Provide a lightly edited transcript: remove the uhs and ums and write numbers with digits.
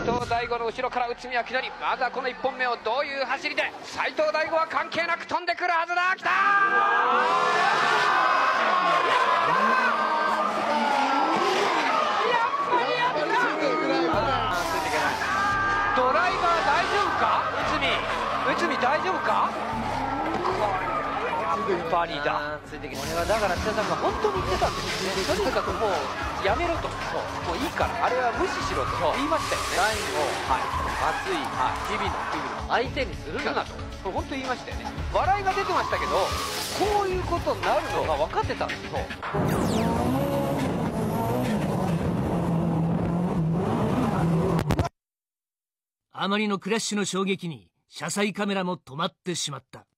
藤大吾の後ろから内海明則、まずはこの1本目をどういう走りで、斉藤大吾は関係なく飛んでくるはずだ。きたドライバー大丈夫か、内海大丈夫か、これやっぱりだ。これはだから津田さんが本当に言ってたんですよね。とにかくもうやめろと、もういいからあれは無視しろと言いましたよね。ラインを熱い日々の相手にするなと本当に言いましたよね。笑いが出てましたけど、こういうことになるのが分かってたんですよ。 あまりのクラッシュの衝撃に車載カメラも止まってしまった。